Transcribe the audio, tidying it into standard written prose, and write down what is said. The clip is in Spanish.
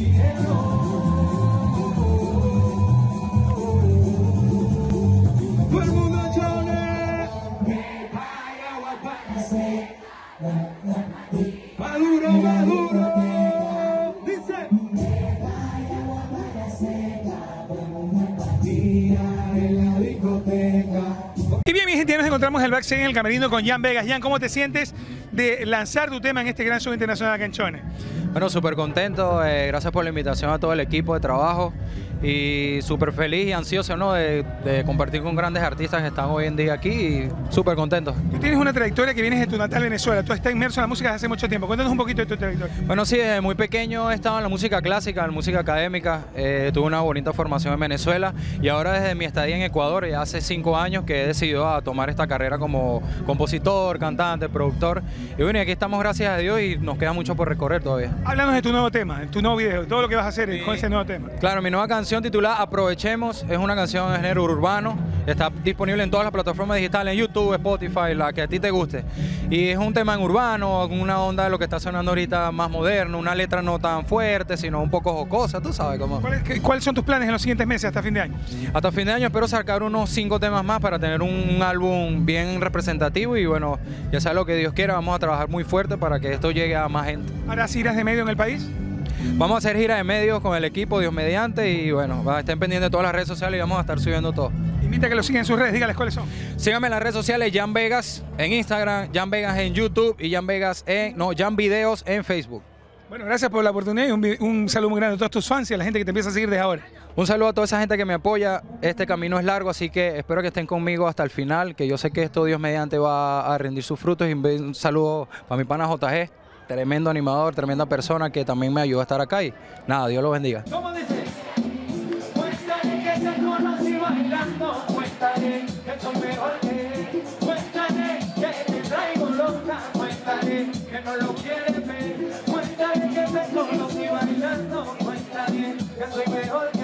Todo el mundo chole. Maduro, Maduro. Dice. En la discoteca. Y bien, mi gente, ya nos encontramos en el backstage en el camerino con Jan Vegas. Jan, ¿cómo te sientes de lanzar tu tema en este gran show internacional acá en Chone? Bueno, súper contento, gracias por la invitación a todo el equipo de trabajo y súper feliz y ansioso, ¿no?, de compartir con grandes artistas que están hoy en día aquí y súper contento. Tú tienes una trayectoria que vienes de tu natal Venezuela, tú estás inmerso en la música desde hace mucho tiempo. Cuéntanos un poquito de tu trayectoria. Bueno, sí, desde muy pequeño he estado en la música clásica, en la música académica, tuve una bonita formación en Venezuela y ahora desde mi estadía en Ecuador, ya hace 5 años que he decidido a tomar esta carrera como compositor, cantante, productor y bueno, y aquí estamos gracias a Dios y nos queda mucho por recorrer todavía. Háblanos de tu nuevo tema, tu nuevo video, todo lo que vas a hacer con ese nuevo tema. Claro, mi nueva canción titulada Aprovechemos es una canción de género urbano, está disponible en todas las plataformas digitales, en YouTube, Spotify, la que a ti te guste. Y es un tema en urbano, una onda de lo que está sonando ahorita más moderno, una letra no tan fuerte, sino un poco jocosa, tú sabes cómo. ¿Cuáles son tus planes en los siguientes meses hasta fin de año? Hasta fin de año espero sacar unos 5 temas más para tener un álbum bien representativo y bueno, ya sea lo que Dios quiera, vamos a trabajar muy fuerte para que esto llegue a más gente. ¿Harás giras de medio en el país? Vamos a hacer giras de medios con el equipo, Dios mediante, y bueno, estén pendientes de todas las redes sociales y vamos a estar subiendo todo. Invita a que lo sigan en sus redes, dígales cuáles son. Síganme en las redes sociales, Jan Vegas en Instagram, Jan Vegas en YouTube y Jan Videos en Facebook. Bueno, gracias por la oportunidad y un saludo muy grande a todos tus fans y a la gente que te empieza a seguir desde ahora. Un saludo a toda esa gente que me apoya, este camino es largo, así que espero que estén conmigo hasta el final, que yo sé que esto Dios mediante va a rendir sus frutos y un saludo para mi pana JG. Tremendo animador, tremenda persona que también me ayudó a estar acá y nada, Dios lo bendiga. ¿Cómo dice? Cuéntale que te conocí bailando, cuéntale que soy mejor que él, cuéntale que te traigo loca, cuéntale que no lo quieres ver, cuéntale que te conocí bailando, cuéntale que soy mejor que él.